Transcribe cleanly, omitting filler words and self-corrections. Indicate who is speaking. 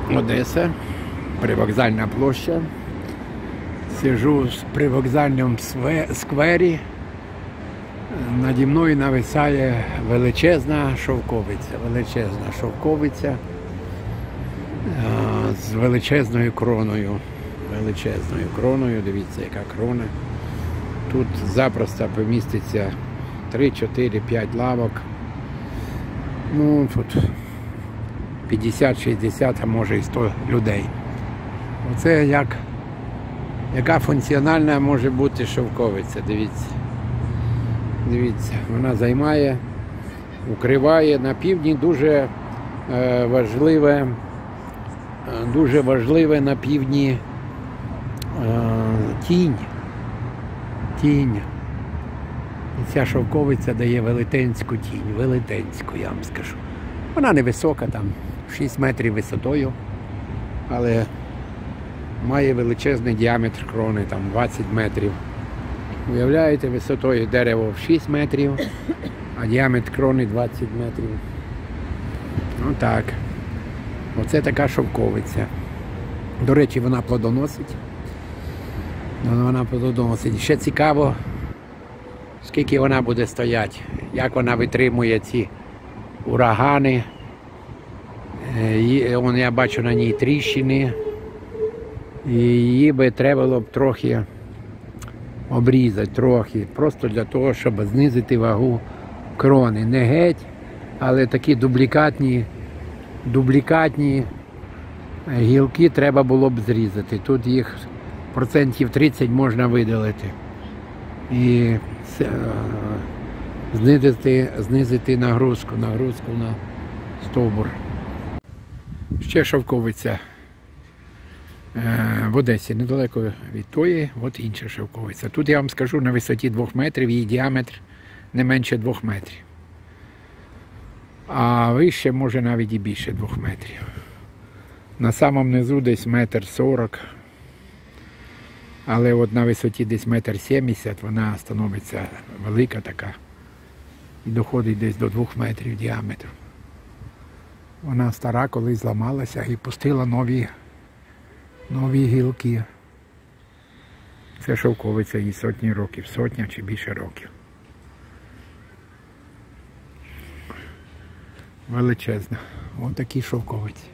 Speaker 1: Одеса, привокзальна площа. Сижу в привокзальному сквері. Наді мною нависає величезна шовковиця з величезною кроною. Дивіться, яка крона. Тут запросто поміститься 3, 4, 5 лавок. Ну, тут 50, 60, а може і 100 людей. Оце яка функціональна може бути шовковиця, дивіться. Дивіться, вона займає, укриває на півдні дуже важливе на півдні тінь. І ця шовковиця дає велетенську тінь, я вам скажу. Вона невисока, там 6 метрів висотою, але має величезний діаметр крони, там 20 метрів. Уявляєте, висотою дерево в 6 метрів, а діаметр крони 20 метрів. Ну так. Оце така шовковиця. До речі, вона плодоносить. Ще цікаво, скільки вона буде стояти, як вона витримує ці урагани. Я бачу на ній тріщини. І її би треба було б трохи обрізати, просто для того, щоб знизити вагу крони. Не геть, але такі дублікатні гілки треба було б зрізати. Тут їх процентів 30 можна видалити. І знизити нагрузку на стовбур. Ще шовковиця в Одесі, недалеко від тої, от інша шовковиця. Тут я вам скажу, на висоті 2 метрів, її діаметр не менше 2 метрів. А вище може навіть і більше 2 метрів. На самому низу десь 1,40 м. Але от на висоті десь 1,70 м вона становиться велика така. І доходить десь до 2 метрів діаметру. Вона стара, колись зламалася і пустила нові гілки. Це шовковиця, їй сотні років, сотня чи більше років. Величезна. Ось такі шовковиці.